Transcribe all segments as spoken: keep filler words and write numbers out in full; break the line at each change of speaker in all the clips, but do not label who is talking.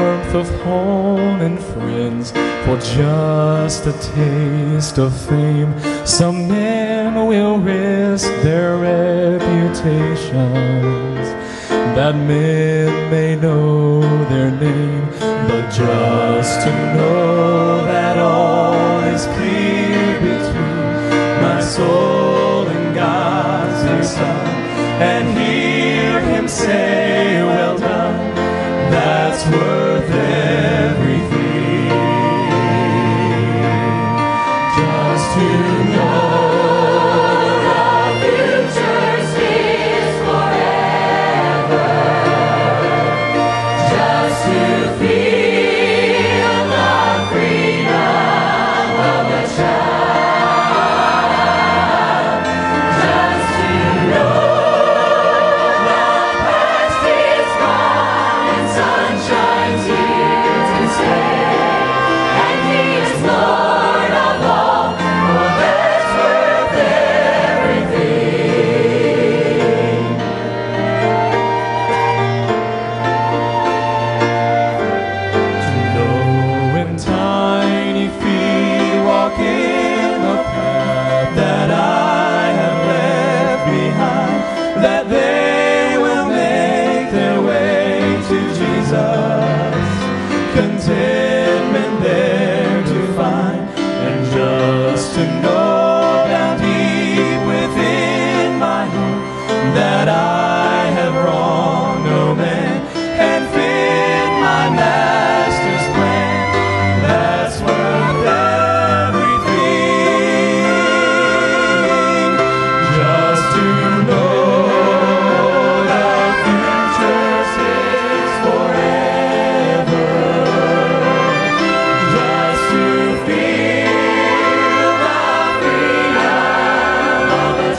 warmth of home and friends, for just a taste of fame. Some men will risk their reputations, that men may know their name. But just to know that all is clear between my soul and God's dear Son, and hear Him say, well done, that's worth everything. Just to know the future's His forever, just to feel the freedom of a child, just to know the past is gone and sunshine's here to stay, and He is Lord of all. Oh, that's worth everything. To know when tiny feet walk in the path that I have left behind, that they will make their way to Jesus, contentment there to find, and just to know down deep within my heart that I have wronged no man and fit my Master's plan. That's worth everything. Just to know the future's His forever, just to feel the freedom of a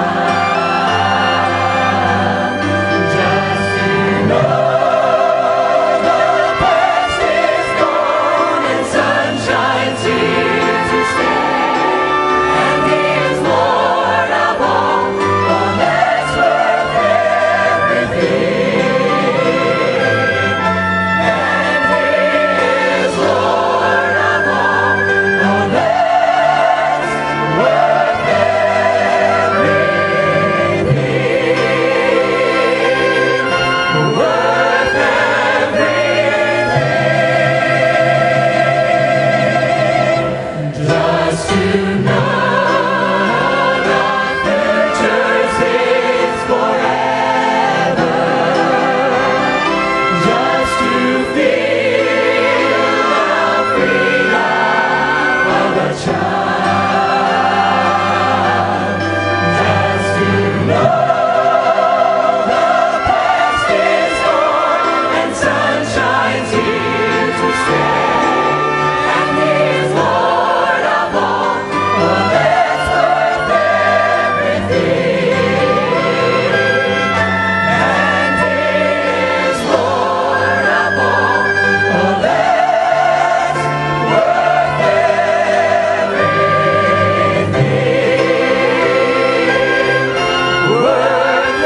child, just to know the past is gone and sunshine's here to stay, and He is Lord of all. Oh, that's worth everything. And He is Lord of all. Oh, that's worth everything. Worth everything. Just to know the future's His forever, just to feel the freedom of a child, just to know the past is gone and sunshine's here to stay, and He is Lord of all. Oh, that's worth everything. And He is Lord of all. Oh, that's worth everything. Worth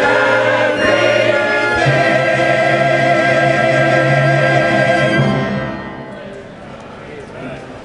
everything.